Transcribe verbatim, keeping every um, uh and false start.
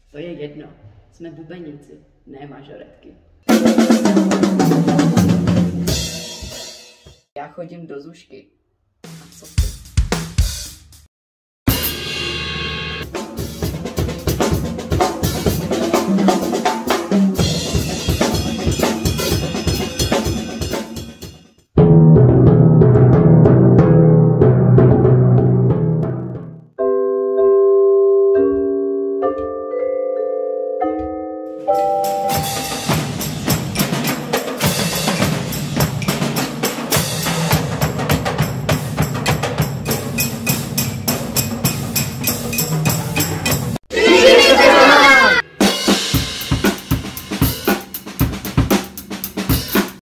To je jedno. Jsme bubeníci, ne mažoretky. Já chodím do zušky.